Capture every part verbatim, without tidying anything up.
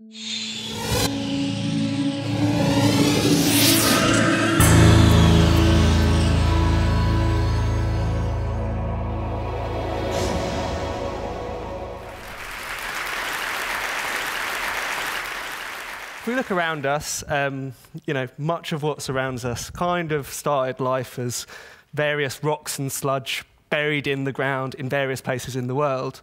If we look around us, um, you know, much of what surrounds us kind of started life as various rocks and sludge buried in the ground in various places in the world.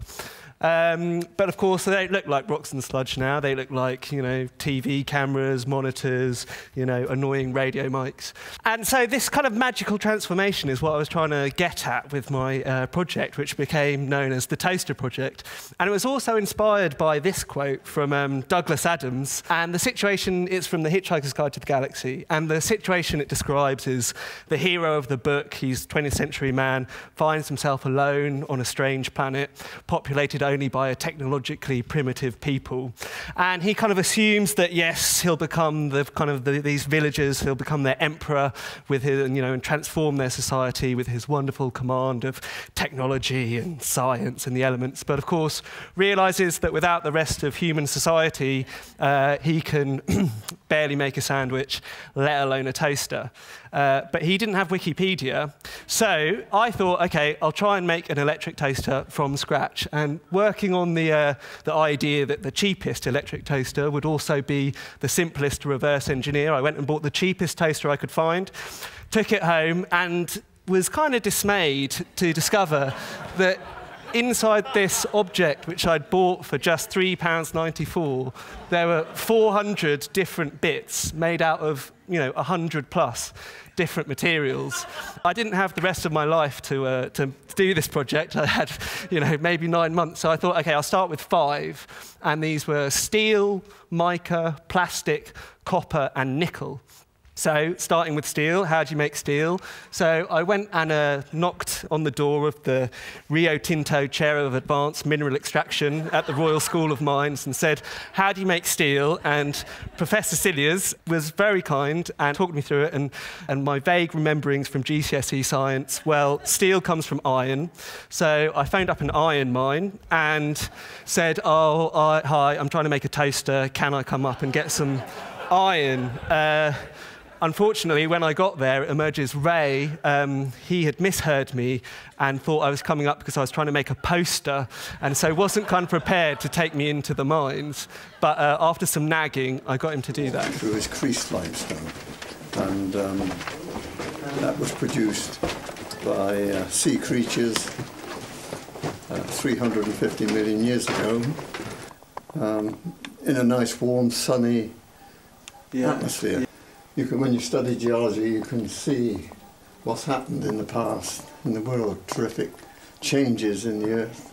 Um, but of course, they don't look like rocks and sludge now. They look like, you know, T V cameras, monitors, you know, annoying radio mics. And so this kind of magical transformation is what I was trying to get at with my uh, project, which became known as the Toaster Project. And it was also inspired by this quote from um, Douglas Adams. And the situation is from The Hitchhiker's Guide to the Galaxy. And the situation it describes is the hero of the book, he's a twentieth century man, finds himself alone on a strange planet, populated only by a technologically primitive people. And he kind of assumes that, yes, he'll become the kind of the, these villagers, he'll become their emperor with his, you know, and transform their society with his wonderful command of technology and science and the elements. But of course, realizes that without the rest of human society, uh, he can barely make a sandwich, let alone a toaster. Uh, but he didn't have Wikipedia, so I thought, okay, I'll try and make an electric toaster from scratch. And working on the, uh, the idea that the cheapest electric toaster would also be the simplest to reverse engineer, I went and bought the cheapest toaster I could find, took it home, and was kind of dismayed to discover that inside this object, which I'd bought for just three pounds ninety-four, there were four hundred different bits made out of, you know, one hundred plus different materials. I didn't have the rest of my life to, uh, to do this project. I had, you know, maybe nine months. So I thought, OK, I'll start with five. And these were steel, mica, plastic, copper, and nickel. So, starting with steel, how do you make steel? So I went and uh, knocked on the door of the Rio Tinto Chair of Advanced Mineral Extraction at the Royal School of Mines and said, how do you make steel? And Professor Cilliers was very kind and talked me through it. And, and my vague rememberings from G C S E science, well, steel comes from iron. So I phoned up an iron mine and said, oh, I, hi, I'm trying to make a toaster. Can I come up and get some iron? Uh, Unfortunately, when I got there, it emerges Ray, um, he had misheard me and thought I was coming up because I was trying to make a poster, and so wasn't kind of prepared to take me into the mines. But uh, after some nagging, I got him to do that. Through his creased limestone, and um, that was produced by uh, sea creatures uh, three hundred fifty million years ago um, in a nice, warm, sunny yeah. atmosphere. You can, when you study geology, you can see what's happened in the past in the world, terrific changes in the earth.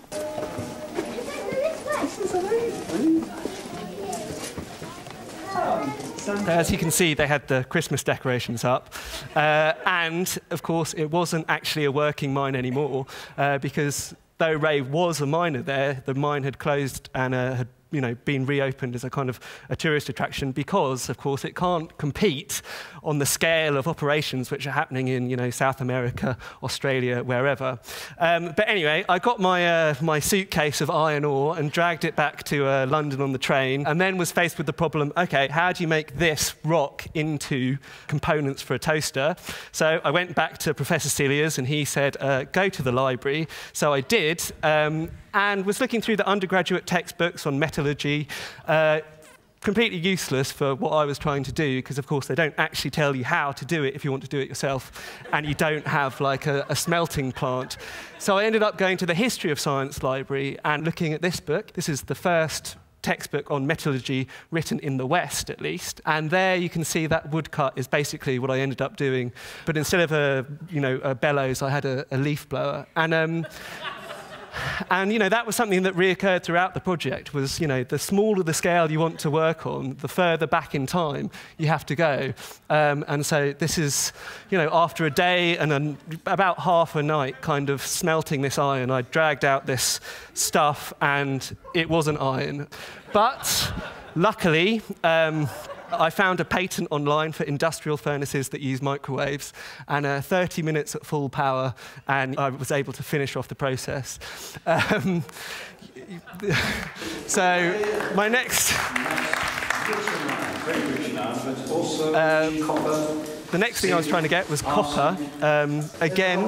As you can see, they had the Christmas decorations up. Uh, and, of course, it wasn't actually a working mine anymore, uh, because though Ray was a miner there, the mine had closed and uh, had you know, been reopened as a kind of a tourist attraction because, of course, it can't compete on the scale of operations which are happening in, you know, South America, Australia, wherever. Um, but anyway, I got my, uh, my suitcase of iron ore and dragged it back to uh, London on the train, and then was faced with the problem, OK, how do you make this rock into components for a toaster? So I went back to Professor Cilliers, and he said, uh, go to the library. So I did. Um, and was looking through the undergraduate textbooks on metallurgy, uh, completely useless for what I was trying to do, because, of course, they don't actually tell you how to do it if you want to do it yourself, and you don't have, like, a, a smelting plant. So I ended up going to the History of Science library and looking at this book. This is the first textbook on metallurgy written in the West, at least. And there you can see that woodcut is basically what I ended up doing. But instead of a, you know, a bellows, I had a, a leaf blower. And... Um, And, you know, that was something that reoccurred throughout the project, was, you know, the smaller the scale you want to work on, the further back in time you have to go. Um, and so this is, you know, after a day and an, about half a night kind of smelting this iron, I dragged out this stuff and it wasn't iron. But luckily, um, I found a patent online for industrial furnaces that use microwaves, and uh, thirty minutes at full power, and I was able to finish off the process. Um, so my next... Um, the next thing I was trying to get was copper. Um, again,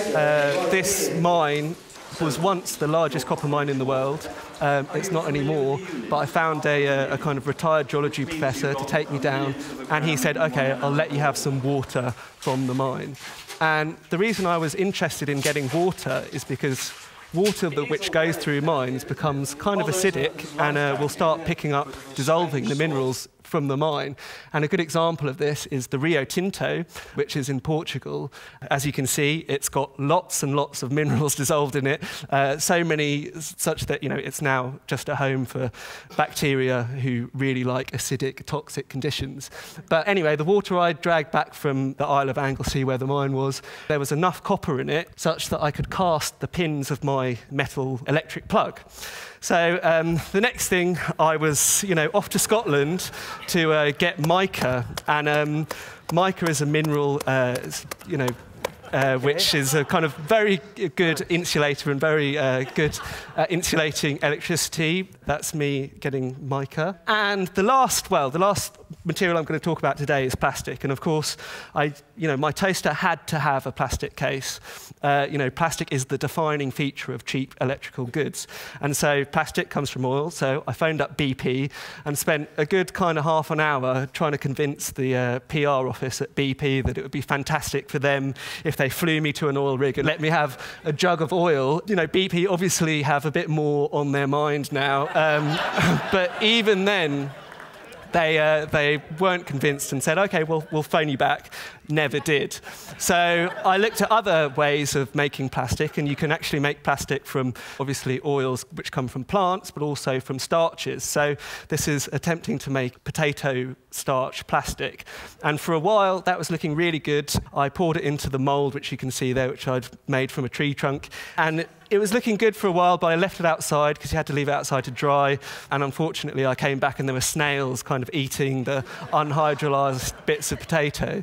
uh, this mine was once the largest copper mine in the world. Um, it's not anymore, but I found a, a kind of retired geology professor to take me down, and he said, okay, I'll let you have some water from the mine. And the reason I was interested in getting water is because water that which goes through mines becomes kind of acidic and uh, will start picking up, dissolving the minerals from the mine. And a good example of this is the Rio Tinto, which is in Portugal. As you can see, it's got lots and lots of minerals dissolved in it, uh, so many such that, you know, it's now just a home for bacteria who really like acidic, toxic conditions. But anyway, the water I dragged back from the Isle of Anglesey, where the mine was, there was enough copper in it such that I could cast the pins of my metal electric plug. So um, the next thing, I was, you know, off to Scotland to uh, get mica, and um, mica is a mineral, uh, you know, uh, which is a kind of very good insulator and very uh, good uh, insulating electricity. That's me getting mica. And the last, well, the last material I'm going to talk about today is plastic. And of course, I, you know, my toaster had to have a plastic case. Uh, you know, plastic is the defining feature of cheap electrical goods. And so plastic comes from oil. So I phoned up B P and spent a good kind of half an hour trying to convince the uh, P R office at B P that it would be fantastic for them if they flew me to an oil rig and let me have a jug of oil. You know, B P obviously have a bit more on their mind now. Um, but even then, They, uh, they weren't convinced and said, OK, well, we'll phone you back. Never did. So I looked at other ways of making plastic, and you can actually make plastic from, obviously, oils which come from plants, but also from starches. So this is attempting to make potato starch plastic. And for a while, that was looking really good. I poured it into the mould, which you can see there, which I'd made from a tree trunk. And it was looking good for a while, but I left it outside because you had to leave it outside to dry. And unfortunately, I came back and there were snails kind of eating the unhydrolyzed bits of potato.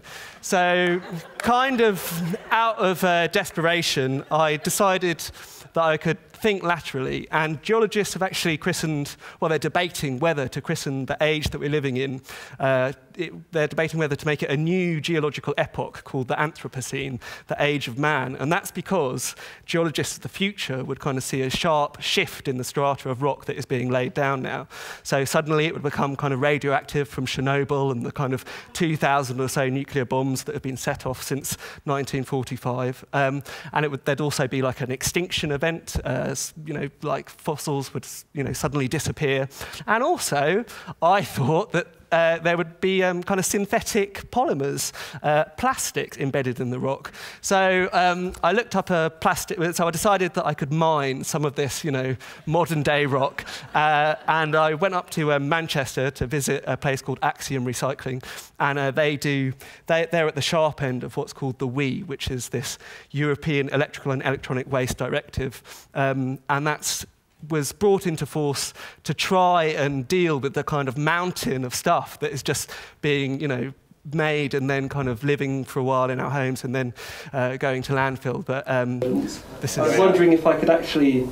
So kind of out of uh, desperation, I decided that I could think laterally. And geologists have actually christened, well, they're debating whether to christen the age that we're living in. Uh, it, they're debating whether to make it a new geological epoch called the Anthropocene, the age of man. And that's because geologists of the future would kind of see a sharp shift in the strata of rock that is being laid down now. So suddenly it would become kind of radioactive from Chernobyl and the kind of two thousand or so nuclear bombs that have been set off since nineteen forty-five. Um, and it would, there'd also be like an extinction event. Uh, you know, like fossils would, you know, suddenly disappear. And also, I thought that Uh, there would be um, kind of synthetic polymers, uh, plastics embedded in the rock. So um, I looked up a plastic, so I decided that I could mine some of this, you know, modern day rock. Uh, and I went up to um, Manchester to visit a place called Axiom Recycling. And uh, they do, they, they're at the sharp end of what's called the W E, which is this European Electrical and Electronic Waste Directive. Um, and that's was brought into force to try and deal with the kind of mountain of stuff that is just being, you know, made and then kind of living for a while in our homes and then uh, going to landfill. But um, this is I was wondering if I could actually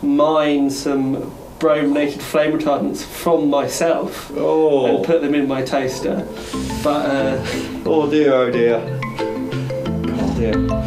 mine some brominated flame retardants from myself oh. and put them in my toaster. But uh, oh dear, oh dear. Oh dear.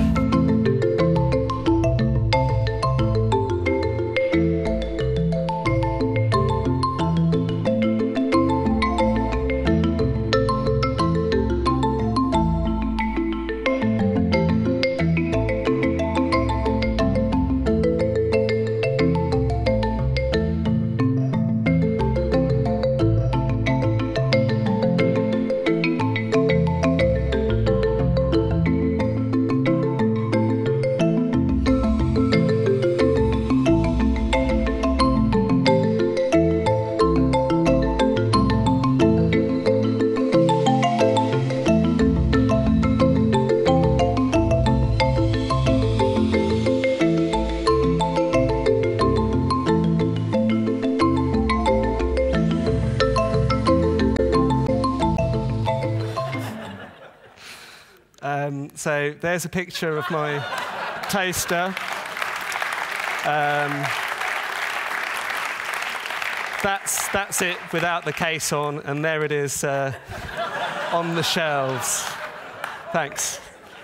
Um, so there's a picture of my toaster. Um, that's, that's it without the case on, and there it is uh, on the shelves. Thanks.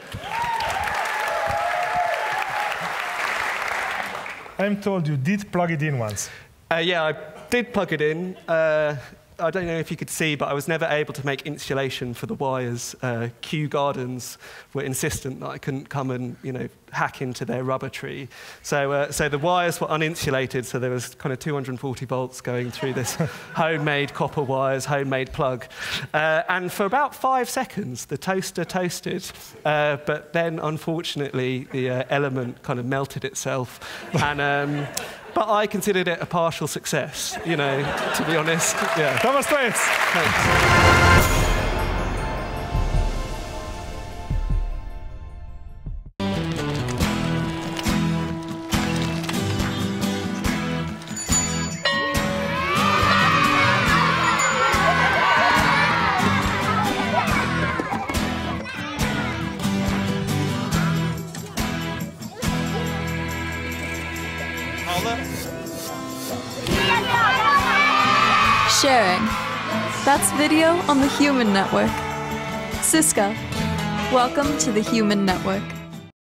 I'm told you did plug it in once. Uh, yeah, I did plug it in. Uh, I don't know if you could see, but I was never able to make insulation for the wires. Uh, Kew Gardens were insistent that I couldn't come and, you know, hack into their rubber tree. So, uh, so the wires were uninsulated, so there was kind of two hundred forty volts going through this homemade copper wires, homemade plug. Uh, and for about five seconds, the toaster toasted, uh, but then, unfortunately, the uh, element kind of melted itself. And, um, but I considered it a partial success, you know, to be honest. Yeah. Thomas Thwaites. Thanks. Sharing. That's video on the Human Network. Siska, welcome to the Human Network.